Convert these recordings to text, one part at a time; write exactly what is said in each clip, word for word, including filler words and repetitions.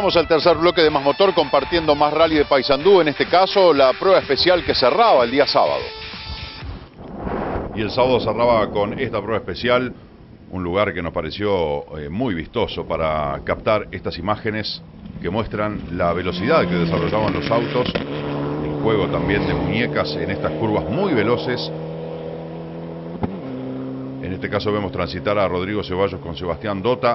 Ingresamos al tercer bloque de Más Motor compartiendo más rally de Paysandú, en este caso la prueba especial que cerraba el día sábado. Y el sábado cerraba con esta prueba especial, un lugar que nos pareció eh, muy vistoso para captar estas imágenes que muestran la velocidad que desarrollaban los autos, el juego también de muñecas en estas curvas muy veloces. En este caso vemos transitar a Rodrigo Ceballos con Sebastián Dota,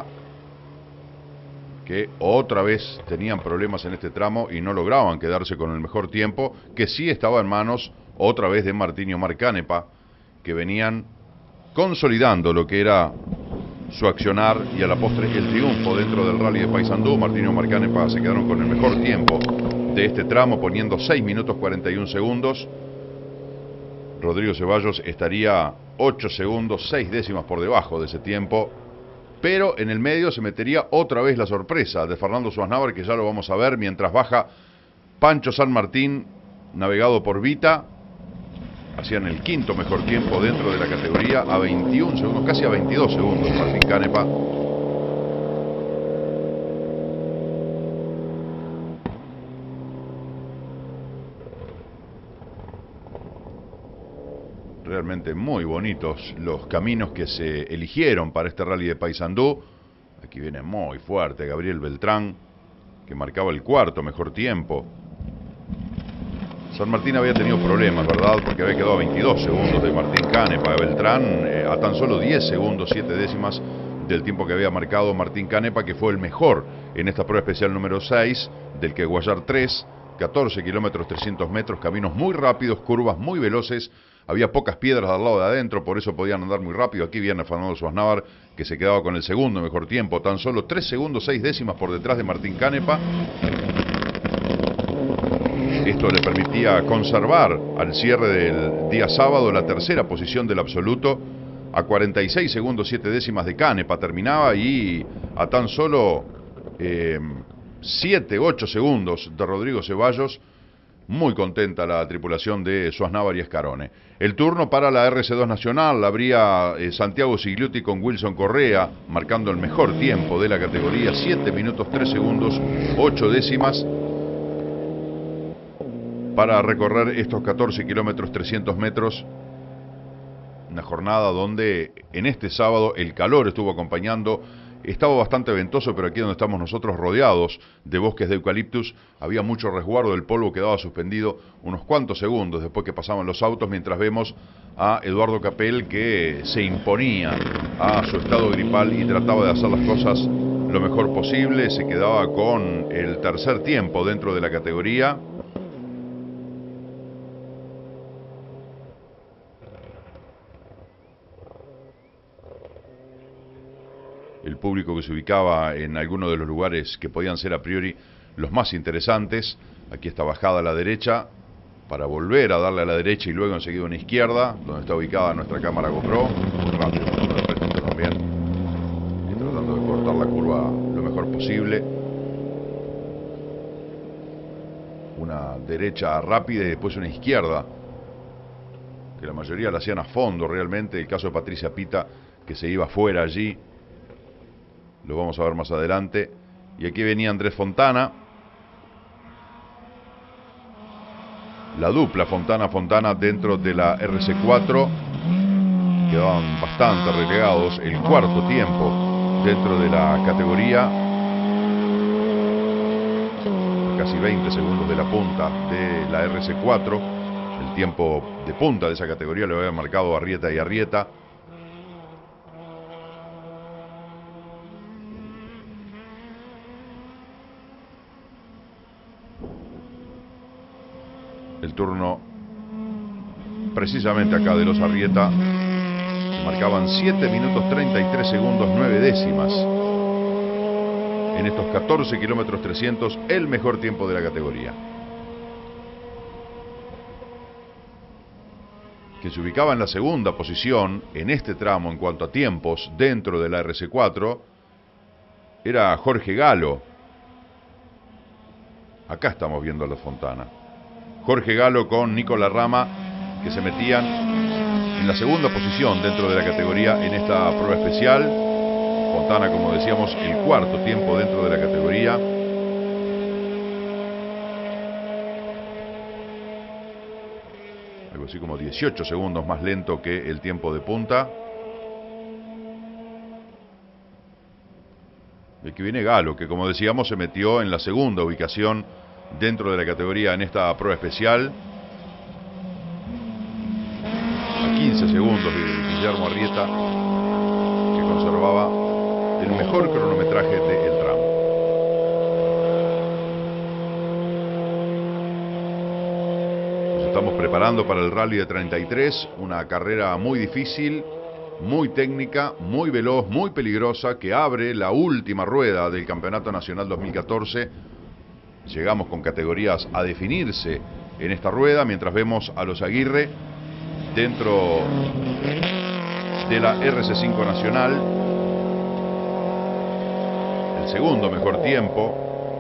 que otra vez tenían problemas en este tramo y no lograban quedarse con el mejor tiempo, que sí estaba en manos otra vez de Martín y Omar Canepa, que venían consolidando lo que era su accionar y a la postre el triunfo dentro del rally de Paysandú. Martín y Omar Canepa se quedaron con el mejor tiempo de este tramo, poniendo seis minutos cuarenta y un segundos. Rodrigo Ceballos estaría ocho segundos, seis décimas por debajo de ese tiempo. Pero en el medio se metería otra vez la sorpresa de Fernando Schwarzenegger, que ya lo vamos a ver mientras baja Pancho San Martín, navegado por Vita. Hacían el quinto mejor tiempo dentro de la categoría a veintiún segundos, casi a veintidós segundos Martín Canepa. Realmente muy bonitos los caminos que se eligieron para este rally de Paysandú. Aquí viene muy fuerte Gabriel Beltrán, que marcaba el cuarto mejor tiempo. San Martín había tenido problemas, ¿verdad? Porque había quedado a veintidós segundos de Martín Canepa. Beltrán eh, a tan solo diez segundos, siete décimas del tiempo que había marcado Martín Canepa, que fue el mejor en esta prueba especial número seis del que Guayar tres. catorce kilómetros, trescientos metros, caminos muy rápidos, curvas muy veloces. Había pocas piedras al lado de adentro, por eso podían andar muy rápido. Aquí viene Fernando Schwarzenegger, que se quedaba con el segundo mejor tiempo, tan solo tres segundos, seis décimas por detrás de Martín Canepa. Esto le permitía conservar al cierre del día sábado la tercera posición del absoluto. A cuarenta y seis segundos, siete décimas de Canepa terminaba, y a tan solo eh, siete, ocho segundos de Rodrigo Ceballos. Muy contenta la tripulación de Schwarzenegger y Escarone. El turno para la R C dos Nacional la abría eh, Santiago Sigliuti con Wilson Correa, marcando el mejor tiempo de la categoría, siete minutos, tres segundos, ocho décimas, para recorrer estos catorce kilómetros, trescientos metros. Una jornada donde en este sábado el calor estuvo acompañando. Estaba bastante ventoso, pero aquí donde estamos nosotros, rodeados de bosques de eucaliptus, había mucho resguardo. El polvo quedaba suspendido unos cuantos segundos después que pasaban los autos, mientras vemos a Eduardo Capel, que se imponía a su estado gripal y trataba de hacer las cosas lo mejor posible. Se quedaba con el tercer tiempo dentro de la categoría. El público que se ubicaba en alguno de los lugares que podían ser a priori los más interesantes. Aquí está bajada a la derecha para volver a darle a la derecha y luego enseguida a una izquierda, donde está ubicada nuestra cámara GoPro. Muy rápido también, y tratando de cortar la curva lo mejor posible. Una derecha rápida y después una izquierda, que la mayoría la hacían a fondo realmente. El caso de Patricia Pita, que se iba fuera allí, lo vamos a ver más adelante. Y aquí venía Andrés Fontana, la dupla Fontana-Fontana dentro de la R C cuatro. Quedaban bastante relegados, el cuarto tiempo dentro de la categoría, casi veinte segundos de la punta de la R C cuatro. El tiempo de punta de esa categoría lo había marcado Arrieta y Arrieta. El turno precisamente acá de los Arrieta, que marcaban siete minutos treinta y tres segundos, nueve décimas. En estos catorce kilómetros trescientos, el mejor tiempo de la categoría. Que se ubicaba en la segunda posición en este tramo en cuanto a tiempos dentro de la R C cuatro, era Jorge Galo. Acá estamos viendo a los Fontana. Jorge Galo con Nicolás Rama, que se metían en la segunda posición dentro de la categoría en esta prueba especial. Fontana, como decíamos, el cuarto tiempo dentro de la categoría. algo así como dieciocho segundos más lento que el tiempo de punta. El que viene Galo, que como decíamos se metió en la segunda ubicación dentro de la categoría en esta prueba especial. A quince segundos de Guillermo Arrieta, que conservaba el mejor cronometraje del tramo. Nos estamos preparando para el Rally de treinta y tres, una carrera muy difícil, muy técnica, muy veloz, muy peligrosa, que abre la última rueda del Campeonato Nacional dos mil catorce. Llegamos con categorías a definirse en esta rueda, mientras vemos a los Aguirre dentro de la R C cinco Nacional. El segundo mejor tiempo,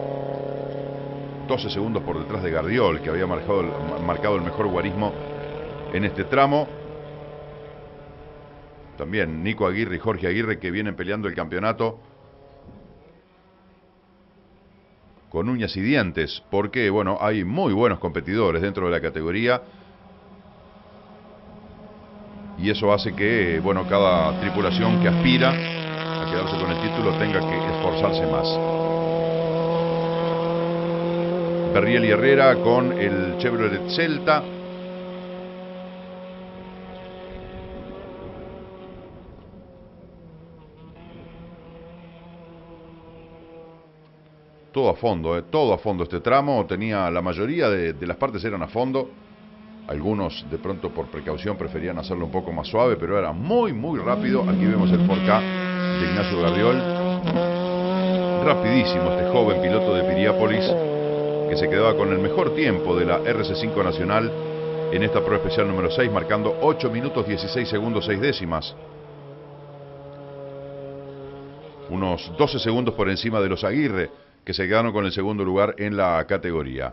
doce segundos por detrás de Gardiol, que había marcado el, marcado el mejor guarismo en este tramo. También Nico Aguirre y Jorge Aguirre, que vienen peleando el campeonato con uñas y dientes, porque bueno, hay muy buenos competidores dentro de la categoría, y eso hace que bueno, cada tripulación que aspira a quedarse con el título tenga que esforzarse más. Berriel y Herrera con el Chevrolet Celta. Todo a fondo, eh, todo a fondo este tramo. Tenía la mayoría de, de las partes eran a fondo. Algunos de pronto por precaución preferían hacerlo un poco más suave, pero era muy muy rápido. Aquí vemos el cuatro K de Ignacio Gardiol. Rapidísimo este joven piloto de Piriápolis, que se quedaba con el mejor tiempo de la R C cinco Nacional en esta prueba especial número seis, marcando ocho minutos dieciséis segundos seis décimas. Unos doce segundos por encima de los Aguirre, que se quedaron con el segundo lugar en la categoría.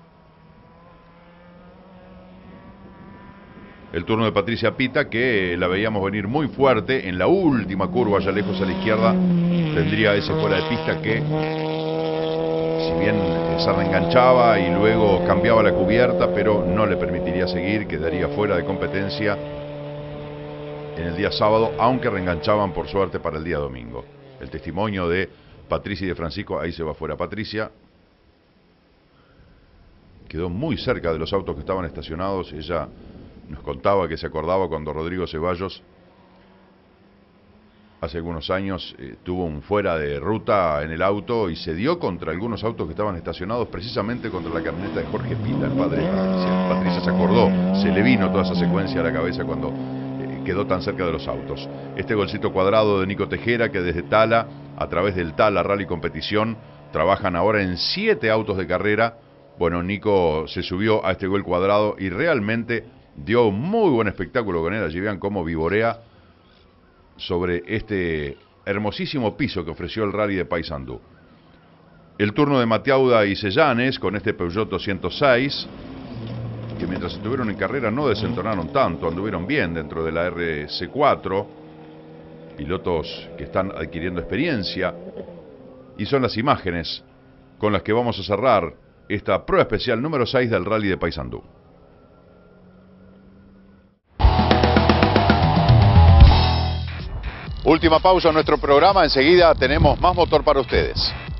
El turno de Patricia Pita, que la veíamos venir muy fuerte en la última curva, allá lejos a la izquierda. Tendría ese fuera de pista que, si bien se reenganchaba y luego cambiaba la cubierta, pero no le permitiría seguir, quedaría fuera de competencia en el día sábado, aunque reenganchaban por suerte para el día domingo. El testimonio de Patricia y de Francisco, ahí se va fuera Patricia. Quedó muy cerca de los autos que estaban estacionados. Ella nos contaba que se acordaba cuando Rodrigo Ceballos hace algunos años eh, tuvo un fuera de ruta en el auto y se dio contra algunos autos que estaban estacionados, precisamente contra la camioneta de Jorge Pita, el padre de Patricia. Patricia se acordó, se le vino toda esa secuencia a la cabeza cuando eh, quedó tan cerca de los autos. Este golcito cuadrado de Nico Tejera, que desde Tala, a través del Tala Rally Competición, trabajan ahora en siete autos de carrera. Bueno, Nico se subió a este gol cuadrado y realmente dio muy buen espectáculo con él. Allí vean cómo vivorea sobre este hermosísimo piso que ofreció el Rally de Paysandú. El turno de Matiauda y Sellanes con este Peugeot doscientos seis, que mientras estuvieron en carrera no desentonaron tanto, anduvieron bien dentro de la R C cuatro, pilotos que están adquiriendo experiencia, y son las imágenes con las que vamos a cerrar esta prueba especial número seis del Rally de Paysandú. Última pausa en nuestro programa, enseguida tenemos más motor para ustedes.